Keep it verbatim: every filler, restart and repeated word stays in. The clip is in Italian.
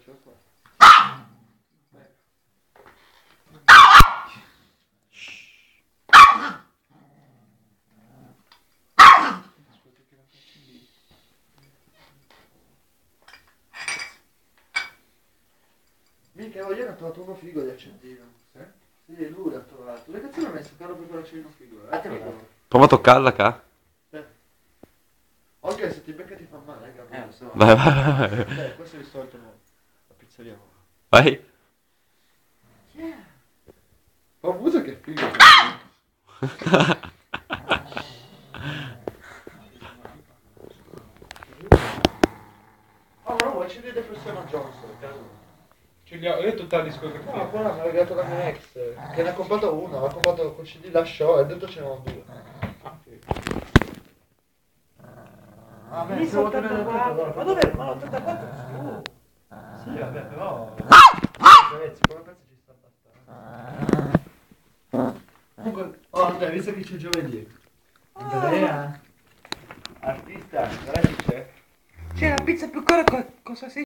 ce l'ho qua. Mica, oh, io ne ho trovato uno figo di accendino. Eh? Sì, lui l'ha trovato. Dove cazzo l'ho messo? Caro per quell'accendino figo. Eh, te lo do. Prova a toccarla, ca. Eh. Ok, se ti becca ti fa male, eh, Gabriele. Eh, lo so. Vai, vai, vai. Beh, questo è il solito no. La pizzeria. Vai. Yeah. Ho avuto che figo. Oh, ma non vuoi accendere depressione Johnson, cazzo. Ce li ho, io ho tutta la discografia. No, quella mi ha regalato la mia ex, che ne ha comprato una, l'ha comprato con C D, lasciò e dentro c'erano due. Ah, beh, se vuoi tenere tutto, allora. Ma dov'è? Ma l'ottantaquattro su. Sì, vabbè, però... Ragazzi, come penso ci sta abbastanza. Comunque, oh, dai, visto che c'è giovedì. Andrea, artista, guarda chi c'è. C'è la pizza più cara, cosa sei?